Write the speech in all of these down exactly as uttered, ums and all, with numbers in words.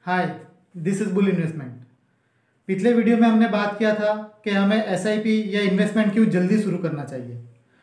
Hi, this is bull investment. पिछले video में हमने बात किया था कि हमें एसआईपी या इन्वेस्टमेंट क्यों जल्दी शुरू करना चाहिए।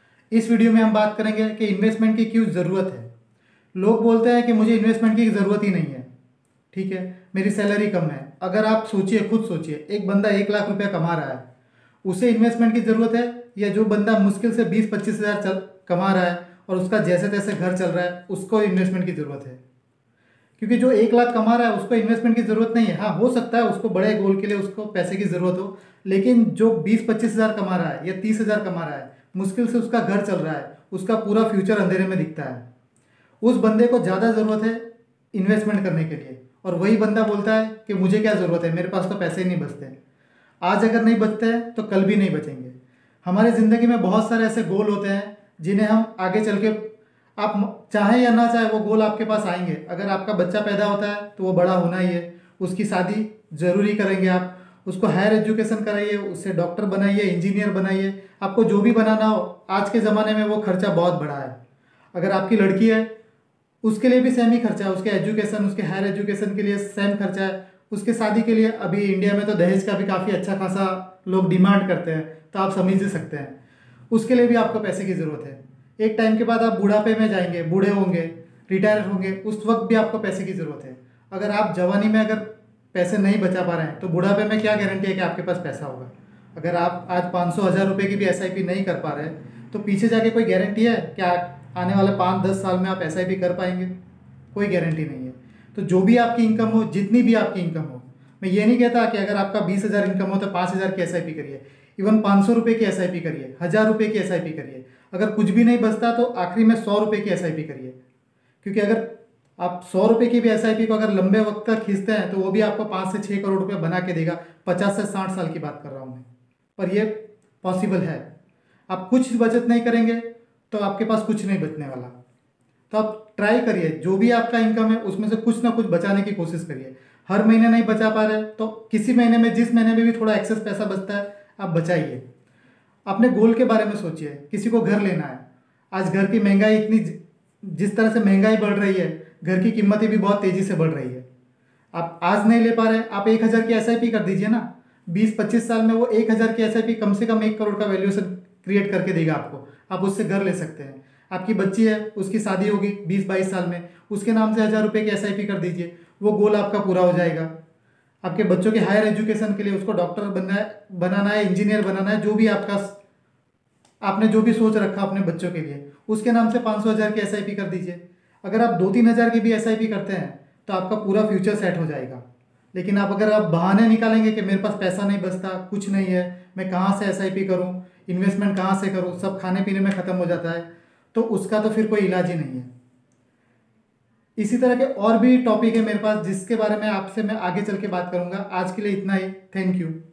इस वीडियो में हम बात करेंगे कि इन्वेस्टमेंट की क्यों ज़रूरत है। लोग बोलते हैं कि मुझे इन्वेस्टमेंट की ज़रूरत ही नहीं है, ठीक है, मेरी सैलरी कम है। अगर आप सोचिए, खुद सोचिए, एक बंदा एक लाख रुपया कमा रहा है, उसे इन्वेस्टमेंट की ज़रूरत है, या जो बंदा मुश्किल से बीस पच्चीस हज़ार चल कमा रहा है और उसका जैसे तैसे घर चल रहा है, उसको इन्वेस्टमेंट की ज़रूरत है। क्योंकि जो एक लाख कमा रहा है उसको इन्वेस्टमेंट की ज़रूरत नहीं है। हाँ, हो सकता है उसको बड़े गोल के लिए उसको पैसे की ज़रूरत हो, लेकिन जो बीस पच्चीस हज़ार कमा रहा है या तीस हज़ार कमा रहा है, मुश्किल से उसका घर चल रहा है, उसका पूरा फ्यूचर अंधेरे में दिखता है, उस बंदे को ज़्यादा ज़रूरत है इन्वेस्टमेंट करने के लिए। और वही बंदा बोलता है कि मुझे क्या ज़रूरत है, मेरे पास तो पैसे ही नहीं बचते। आज अगर नहीं बचते हैं तो कल भी नहीं बचेंगे। हमारी ज़िंदगी में बहुत सारे ऐसे गोल होते हैं जिन्हें हम आगे चल के, आप चाहें या ना चाहे, वो गोल आपके पास आएंगे। अगर आपका बच्चा पैदा होता है तो वो बड़ा होना ही है, उसकी शादी ज़रूरी करेंगे आप, उसको हायर एजुकेशन कराइए, उससे डॉक्टर बनाइए, इंजीनियर बनाइए, आपको जो भी बनाना हो। आज के ज़माने में वो खर्चा बहुत बड़ा है। अगर आपकी लड़की है, उसके लिए भी सेम ही खर्चा है, उसके एजुकेशन, उसके हायर एजुकेशन के लिए सेम खर्चा है, उसके शादी के लिए। अभी इंडिया में तो दहेज का भी काफ़ी अच्छा खासा लोग डिमांड करते हैं, तो आप समझ ही सकते हैं, उसके लिए भी आपको पैसे की ज़रूरत है। एक टाइम के बाद आप बुढ़ापे में जाएंगे, बूढ़े होंगे, रिटायर होंगे, उस वक्त भी आपको पैसे की ज़रूरत है। अगर आप जवानी में अगर पैसे नहीं बचा पा रहे हैं तो बुढ़ापे में क्या गारंटी है कि आपके पास पैसा होगा। अगर आप आज पाँच सौ हज़ार रुपये की भी एस आई पी नहीं कर पा रहे तो पीछे जाके कोई गारंटी है कि आने वाले पाँच दस साल में आप एस आई पी कर पाएंगे? कोई गारंटी नहीं है। तो जो भी आपकी इनकम हो, जितनी भी आपकी इनकम हो, मैं ये नहीं कहता कि अगर आपका बीस हज़ार इनकम हो तो पाँच हज़ार की एस आई पी करिए, इवन पाँच सौ रुपये की एस आई पी करिए, हज़ार रुपये की एस आई पी करिए। अगर कुछ भी नहीं बचता तो आखिरी में सौ रुपये की एस आई पी करिए, क्योंकि अगर आप सौ रुपये की भी एस आई पी को अगर लंबे वक्त तक खींचते हैं तो वो भी आपको पाँच से छः करोड़ रुपये बना के देगा। पचास से साठ साल की बात कर रहा हूँ मैं, पर ये पॉसिबल है। आप कुछ बचत नहीं करेंगे तो आपके पास कुछ नहीं बचने वाला। तो आप ट्राई करिए, जो भी आपका इनकम है उसमें से कुछ ना कुछ बचाने की कोशिश करिए। हर महीने नहीं बचा पा रहे तो किसी महीने में, जिस महीने में भी थोड़ा एक्सेस पैसा बचता है, आप बचाइए। अपने गोल के बारे में सोचिए। किसी को घर लेना है, आज घर की महंगाई इतनी, जिस तरह से महंगाई बढ़ रही है, घर की कीमतें भी बहुत तेज़ी से बढ़ रही है। आप आज नहीं ले पा रहे, आप एक हज़ार की एस आई पी कर दीजिए ना। बीस पच्चीस साल में वो एक हज़ार की एस आई पी कम से कम एक करोड़ का वैल्यूएशन क्रिएट करके देगा आपको। आप उससे घर ले सकते हैं। आपकी बच्ची है, उसकी शादी होगी बीस बाईस साल में, उसके नाम से हज़ार रुपये की एस आई पी कर दीजिए, वो गोल आपका पूरा हो जाएगा। आपके बच्चों के हायर एजुकेशन के लिए, उसको डॉक्टर बनना है, बनाना है, इंजीनियर बनाना है, जो भी आपका, आपने जो भी सोच रखा अपने बच्चों के लिए, उसके नाम से पाँच सौ हज़ार की एस आई पी कर दीजिए। अगर आप दो तीन हज़ार की भी एस आई पी करते हैं तो आपका पूरा फ्यूचर सेट हो जाएगा। लेकिन आप अगर आप बहाने निकालेंगे कि मेरे पास पैसा नहीं बचता, कुछ नहीं है, मैं कहाँ से एस आई पी करूँ, इन्वेस्टमेंट कहाँ से करूँ, सब खाने पीने में ख़त्म हो जाता है, तो उसका तो फिर कोई इलाज ही नहीं है। इसी तरह के और भी टॉपिक है मेरे पास जिसके बारे में आपसे मैं आगे चल के बात करूँगा। आज के लिए इतना ही। Thank you.